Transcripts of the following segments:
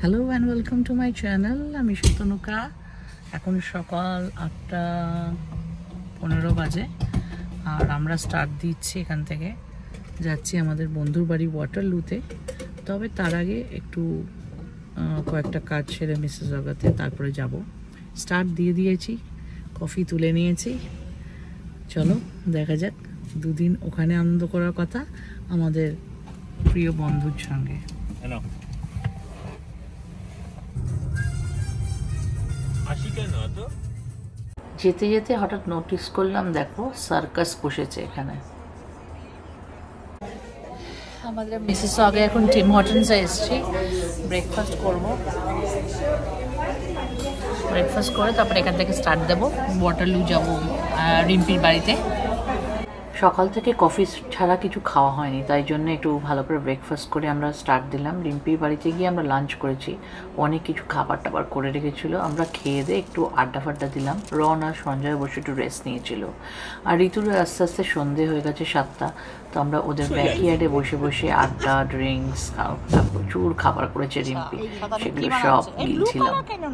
Hello and welcome to my channel. আমি সুতনুকা। এখন সকাল 8:15 বাজে আর আমরা স্টার্ট দিচ্ছি এখান থেকে, যাচ্ছি আমাদের বন্ধুর বাড়ি ওয়াটারলুতে। তবে তার আগে একটু কয়েকটা কাজ সেরে মিসেস জগাতে তারপরে যাব। স্টার্ট দিয়ে দিয়েছি, কফি তুলে নিয়েছি। চলো দেখা যাক, দুদিন ওখানে আনন্দ করার কথা আমাদের প্রিয় বন্ধুর সঙ্গে। যেতে যেতে হঠাৎ নোটিস করলাম, দেখো সার্কাস বসেছে এখানে। আমাদের মিসেস আগে এখন টিম হর্টনসে এসেছি, ব্রেকফাস্ট করব। ব্রেকফাস্ট করে তারপরে এখান থেকে স্টার্ট দেবো, ওয়াটারলু যাবো রিম্পির বাড়িতে। সকাল থেকে কফি ছাড়া কিছু খাওয়া হয়নি, তাই জন্য একটু ভালো করে ব্রেকফাস্ট করে আমরা স্টার্ট দিলাম। রিম্পির বাড়িতে গিয়ে আমরা লাঞ্চ করেছি, অনেক কিছু খাবার টাবার করে রেখেছিল। আমরা খেয়ে দিয়ে একটু আড্ডা ফাড্ডা দিলাম। রন আর সঞ্জয় বসে একটু রেস্ট নিয়েছিল। আর ঋতুর আস্তে আস্তে সন্ধে হয়ে গেছে 7টা, তো আমরা ওদের ব্যাকইয়ার্ডে বসে বসে আড্ডা, ড্রিঙ্কস, প্রচুর খাবার করেছে রিম্পি, সেগুলো সব গিলছিলাম।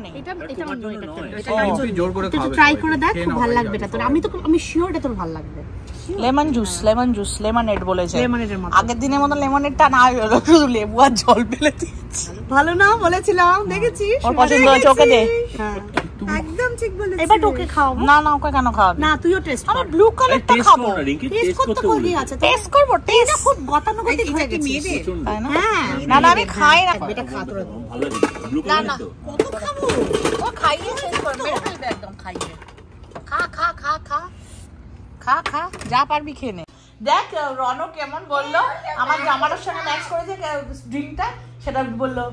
ট্রাই করে দেখ, খুব ভালো লাগবে এটা তোর। আমি শিওর এটা তোর ভালো লাগবে। লেমন জুস লেমনেড বলেছে। আগের দিনের মতো লেমনেডটা না হলো, শুধু লেবু আর জল ফেলে দিয়েছি। ভালো না বলেছিলাম, দেখেছিস? ওর পছন্দ হয়েছে, ওকে দে। একদম ঠিক বলেছিস। এবার তোকে খাওয়াবো। না না, ওকে কেন খাওয়াবি? না, তুইও টেস্ট কর। আমি ব্লু কালারটা খাবো। টেস্ট করতে বলি আছে। টেস্ট করব, টেস্ট খুব গতানুগতিক হয়ে গেছে, তাই না? হ্যাঁ। না না, আমি খাই না। এটা খা তোরা। ভালো লাগে ব্লু না কালার না, তো কত খাবো? ও খাইয়ে শেষ কর, মেরে ফেলবে একদম খাইয়ে। খা খা খা খা খা খা, যা পারবি খেয়ে নে। দেখ রনো কেমন বললো, আমার জামাটার সঙ্গে ম্যাচ করেছে ড্রিঙ্কটা, সেটা বললো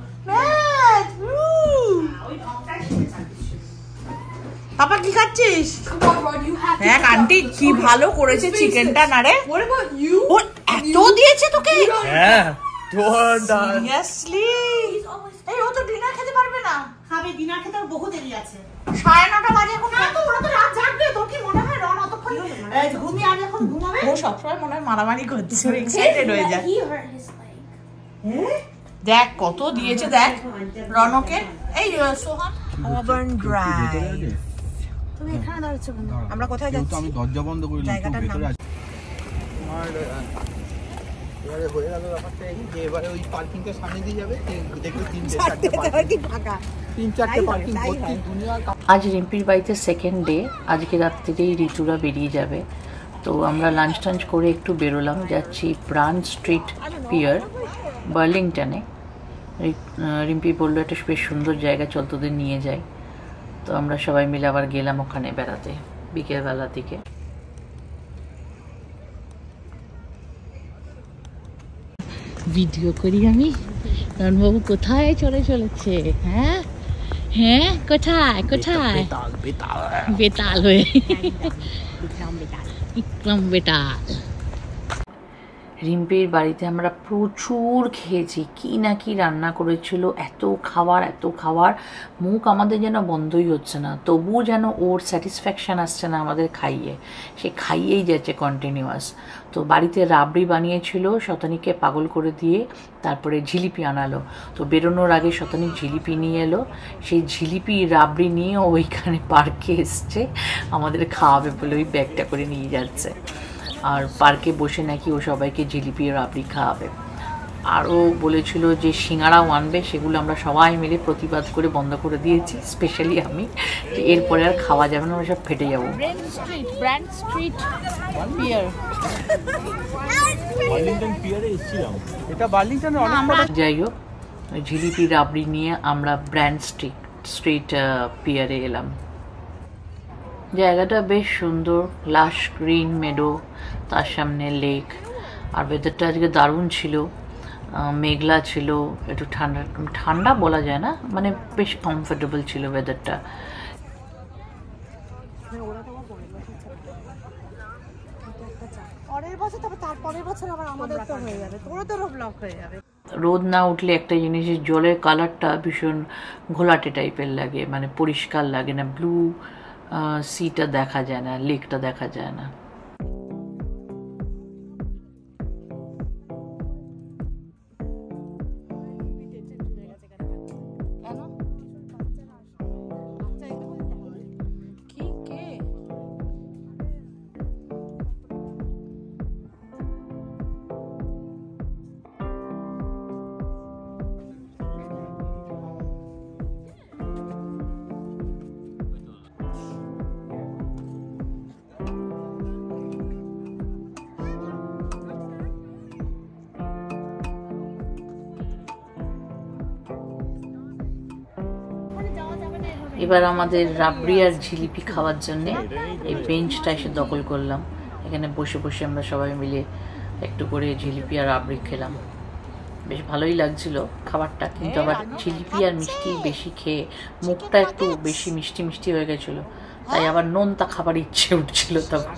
পাপা কি খাচ্ছিস? দেখ আন্টি কি ভালো করেছে চিকেনটা, না রে ও এত দিয়েছে তোকে। হ্যাঁ সিরিয়াসলি? এই ও তো ডিনার খেতে পারবে না। খাবে, ডিনার খেতে আর বহু দেরি আছে। 9:30 বাজে এখন। না তো, ওরা তো রাত জাগবে। তোর কি মনে হয় রন অতক্ষণ ঘুমিয়ে আর এখন ঘুমাবে? ও সবসময় মনে হয় মারামারি করছে, এক্সাইটেড হয়ে যায়। দেখ কত দিয়েছে, দেখ রনকে। এই সোহান ওভান ড্রাইভ। তুমি এখানে দাঁড়াচ্ছো কেন? আমরা কোথায় যাচ্ছি? আমি দরজা বন্ধ করে জায়গাটার নাম আমার এবারে হয়ে গেল ব্যাপারটা এই যে এবারে ওই পার্কিংটা সামনে দিয়ে যাবে, দেখবে 3-4টা পার্কিং ফাঁকা, 3-4টা পার্কিং ভর্তি দুনিয়া। আজ রিম্পির বাড়িতে সেকেন্ড ডে, আজকে রাত্রিতেই ঋতুরা বেরিয়ে যাবে। তো আমরা লাঞ্চ টাঞ্চ করে একটু বেরোলাম, যাচ্ছি ব্রাঞ্চ স্ট্রিট পিয়ার বার্লিংটনে। রিম্পি বললো একটা বেশ সুন্দর জায়গা, চল তোদের নিয়ে যাই। তো আমরা সবাই মিলে আবার গেলাম ওখানে বেড়াতে বিকেলবেলার দিকে। ভিডিও করি আমি, রণবাবু কোথায় চলে চলেছে। হ্যাঁ হ্যাঁ, কোথায় কোথায়? বেতাল হয়ে, বিক্রম বেতাল। রিম্পির বাড়িতে আমরা প্রচুর খেয়েছি, কি না কি রান্না করেছিল, এত খাবার, মুখ আমাদের যেন বন্ধই হচ্ছে না। তবুও যেন ওর স্যাটিসফ্যাকশান আসছে না আমাদের খাইয়ে, সে খাইয়েই যাচ্ছে কন্টিনিউয়াস। তো বাড়িতে রাবড়ি বানিয়েছিল, শতানিকে পাগল করে দিয়ে তারপরে জিলিপি আনালো। তো বেরোনোর আগে শতানিক জিলিপি নিয়ে এলো, সেই জিলিপি রাবড়ি নিয়ে ওইখানে পার্কে এসছে আমাদের খাওয়াবে বলে ওই ব্যাগটা করে নিয়ে যাচ্ছে। আর পার্কে বসে নাকি ও সবাইকে জিলিপি আর রাবড়ি খাওয়াবে। আরও বলেছিল যে সিঙ্গাড়াও আনবে, সেগুলো আমরা সবাই মিলে প্রতিবাদ করে বন্ধ করে দিয়েছি, স্পেশালি আমি, যে এরপরে আর খাওয়া যাবে না, আমরা সব ফেটে যাবো। ব্র্যান্ড স্ট্রিট পিয়ার, বার্লিংটন পিয়ারে এসেছিলাম, এটা বার্লিংটনে অনেক। যাই হোক, জিলিপি রাবড়ি নিয়ে আমরা ব্র্যান্ড স্ট্রিট পিয়ারে এলাম। জায়গাটা বেশ সুন্দর, লাশ গ্রিন মেডো, তার সামনে লেক। আর ওয়েদারটা আজকে দারুণ ছিল, মেঘলা ছিল, একটু ঠান্ডা ঠান্ডা বলা যায় না, মানে বেশ কমফোর্টেবল ছিল ওয়েদারটা। রোদ না উঠলে একটা জিনিসের জলের কালারটা ভীষণ ঘোলাটে টাইপের লাগে, মানে পরিষ্কার লাগে না, ব্লু সিটা দেখা যায় না, লেকটা দেখা যায় না। এবার আমাদের রাবড়ি আর জিলিপি খাওয়ার জন্যে এই বেঞ্চটা এসে দখল করলাম। এখানে বসে বসে আমরা সবাই মিলে একটু করে জিলিপি আর রাবড়ি খেলাম। বেশ ভালোই লাগছিল খাবারটা, কিন্তু আবার জিলিপি আর মিষ্টি বেশি খেয়ে মুখটা একটু বেশি মিষ্টি মিষ্টি হয়ে গেছিলো, তাই আবার নোনতা খাবার ইচ্ছে উঠছিল তখন।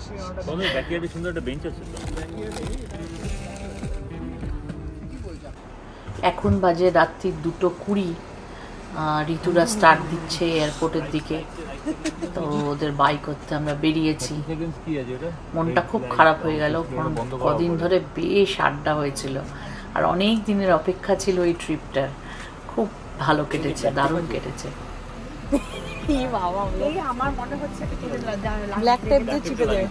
এখন বাজে রাত্রি 2:20। ঋতুরা স্টার্ট দিচ্ছে এয়ারপোর্টের দিকে, তো ওদের বাই করতে আমরা বেরিয়েছি। মনটা খুব খারাপ হয়ে গেল, কদিন ধরে বেশ আড্ডা হয়েছিল আর অনেক দিনের অপেক্ষা ছিল এই ট্রিপটার। খুব ভালো কেটেছে, দারুণ কেটেছে। আমার মনে হচ্ছে ব্ল্যাক টেপ দিয়ে চিপে দেবে,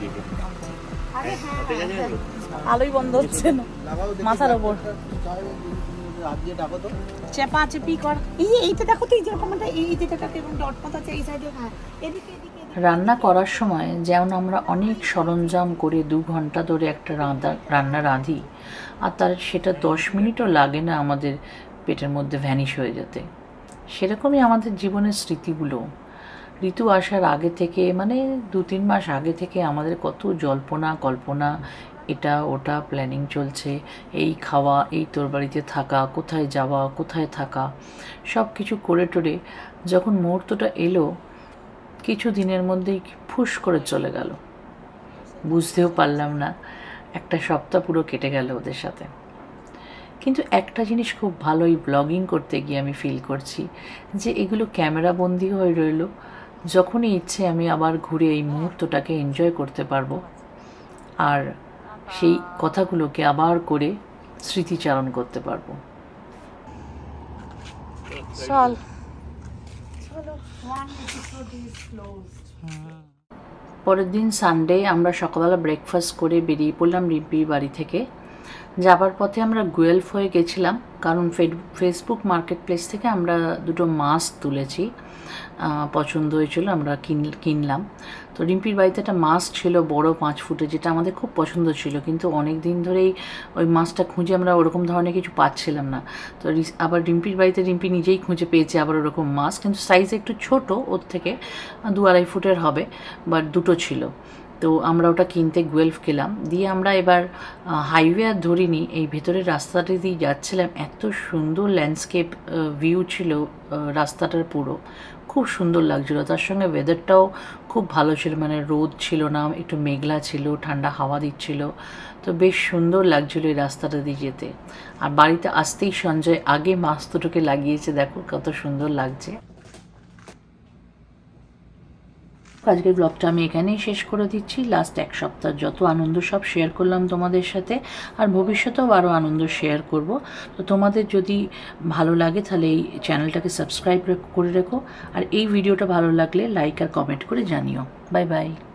আলোই বন্ধ হচ্ছে না মাথার ওপর। চেপা চেপি কর। এইটা দেখো তো, এই যেরকম এই যেটাতে এবং ডট পাতা আছে এই সাইডে। হ্যাঁ, এদিকে এদিকে। রান্না করার সময় যেমন আমরা অনেক সরঞ্জাম করে 2 ঘন্টা ধরে একটা রান্না রাঁধি, আর তার সেটা 10 মিনিটও লাগে না আমাদের পেটের মধ্যে ভ্যানিশ হয়ে যেতে। সেরকমই আমাদের জীবনের স্মৃতিগুলো। ঋতু আসার আগে থেকে, মানে 2-3 মাস আগে থেকে আমাদের কত জল্পনা কল্পনা, এটা ওটা প্ল্যানিং চলছে। এই খাওয়া, এই তোর বাড়িতে থাকা, কোথায় যাওয়া, কোথায় থাকা, সব কিছু করে টোরে যখন মুহূর্তটা এলো, কিছু দিনের মধ্যেই ফুস করে চলে গেল, বুঝতেও পারলাম না। একটা সপ্তাহ পুরো কেটে গেল ওদের সাথে। কিন্তু একটা জিনিস খুব ভালোই ব্লগিং করতে গিয়ে আমি ফিল করছি যে এগুলো ক্যামেরা বন্দি হয়ে রইল। যখনই ইচ্ছে আমি আবার ঘুরে এই মুহূর্তটাকে এনজয় করতে পারবো, আর সেই কথাগুলোকে আবার করে স্মৃতিচারণ করতে পারবো। চল। পরের দিন সানডে আমরা সকালবেলা ব্রেকফাস্ট করে বেরিয়ে পড়লাম রিম্পির বাড়ি থেকে। যাবার পথে আমরা গুয়েলফ হয়ে গেছিলাম, কারণ ফেসবুক মার্কেট প্লেস থেকে আমরা 2টো মাস্ক তুলেছি, পছন্দ হয়েছিল, আমরা কিনলাম। তো রিম্পির বাড়িতে একটা মাস্ক ছিল বড় 5 ফুটে, যেটা আমাদের খুব পছন্দ ছিল, কিন্তু অনেক দিন ধরেই ওই মাস্কটা খুঁজে আমরা ওরকম ধরনের কিছু পাচ্ছিলাম না। তো আবার রিম্পির বাড়িতে রিম্পি নিজেই খুঁজে পেয়েছে আবার ওরকম মাস্ক, কিন্তু সাইজ একটু ছোট, ওর থেকে 2-2.5 ফুটের হবে, বাট 2টো ছিল। তো আমরা ওটা কিনতে গুয়েলফ গেলাম। দিয়ে আমরা এবার হাইওয়ে আর ধরিনি, এই ভেতরের রাস্তাটা দিয়ে যাচ্ছিলাম। এত সুন্দর ল্যান্ডস্কেপ ভিউ ছিল রাস্তাটার, পুরো খুব সুন্দর লাগছিল। তার সঙ্গে ওয়েদারটাও খুব ভালো ছিল, মানে রোদ ছিল না, একটু মেঘলা ছিল, ঠান্ডা হাওয়া দিচ্ছিল। তো বেশ সুন্দর লাগছিল এই রাস্তাটা দিয়ে যেতে। আর বাড়িতে আসতেই সঞ্জয় আগে মাস্ক দুটোকে লাগিয়েছে, দেখো কত সুন্দর লাগছে। আজকের ব্লগটা আমি এখানেই শেষ করে দিচ্ছি। লাস্ট 1 সপ্তাহ যত আনন্দ সব শেয়ার করলাম তোমাদের সাথে, আর ভবিষ্যতেও আরও আনন্দ শেয়ার করব। তো তোমাদের যদি ভালো লাগে তাহলে এই চ্যানেলটাকে সাবস্ক্রাইব করে রেখো, আর এই ভিডিওটা ভালো লাগলে লাইক আর কমেন্ট করে জানিও। Bye by.